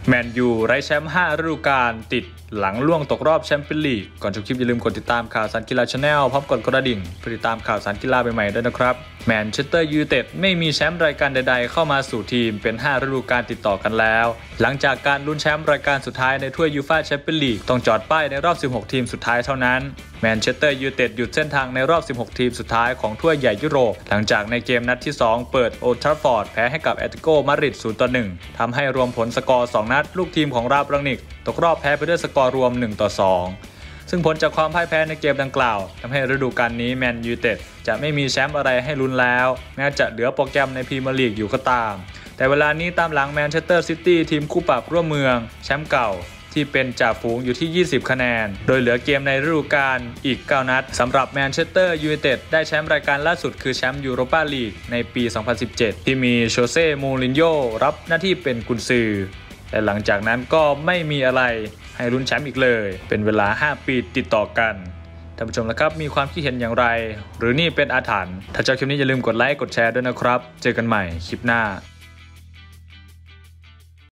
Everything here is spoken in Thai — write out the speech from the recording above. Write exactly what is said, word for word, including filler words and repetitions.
แมนยูไร้แชมป์ห้าฤดูกาลติดหลังล่วงตกรอบแชมเปี้ยนลีกก่อนจบคลิปอย่าลืมกดติดตามข่าวสารกีฬาชาแนลพร้อมกดกระดิ่งเพื่อติดตามข่าวสารกีฬาใหม่ๆด้วยนะครับแมนเชสเตอร์ยูไนเต็ดไม่มีแชมป์รายการใดๆเข้ามาสู่ทีมเป็นห้าฤดูกาลติดต่อกันแล้วหลังจากการลุ้นแชมป์รายการสุดท้ายในถ้วยยูฟ่าแชมเปี้ยนลีกต้องจอดป้ายในรอบสิบหกทีมสุดท้ายเท่านั้นแมนเชสเตอร์ยูไนเต็ดหยุดเส้นทางในรอบสิบหกทีมสุดท้ายของถ้วยใหญ่ยุโรปหลังจากในเกมนัดที่สองเปิดโอลด์แทราฟฟอร์ดแพ้ให้กับแอตเลติโกมาดริด ศูนย์ต่อหนึ่ง ทำให้รวมผลสกอร์สองนัดลูกทีมของราฟรังนิกตกรอบแพ้ไปด้วยสกอร์รวมหนึ่งต่อสองซึ่งผลจากความพ่ายแพ้ในเกมดังกล่าวทำให้ฤดูกาลนี้แมนยูไนเต็ดจะไม่มีแชมป์อะไรให้ลุ้นแล้วแม้จะเหลือโปรแกรมในพรีเมียร์ลีกอยู่ก็ตามแต่เวลานี้ตามหลังแมนเชสเตอร์ซิตี้ทีมคู่ปรับร่วมเมืองแชมป์เก่าที่เป็นจ่าฝูงอยู่ที่ยี่สิบคะแนนโดยเหลือเกมในฤดูกาลอีกเก้านัดสำหรับแมนเชสเตอร์ยูไนเต็ดได้แชมป์รายการล่าสุดคือแชมป์ยูโรปาลีกในปีสองพันสิบเจ็ดที่มีโชเซ่มูรินโญ่รับหน้าที่เป็นกุนซือแต่หลังจากนั้นก็ไม่มีอะไรให้ลุ้นแชมป์อีกเลยเป็นเวลาห้าปีติดต่อกันท่านผู้ชมละครับมีความคิดเห็นอย่างไรหรือนี่เป็นอาถรรพ์ถ้าชอบคลิปนี้อย่าลืมกดไลค์กดแชร์ด้วยนะครับเจอกันใหม่คลิปหน้า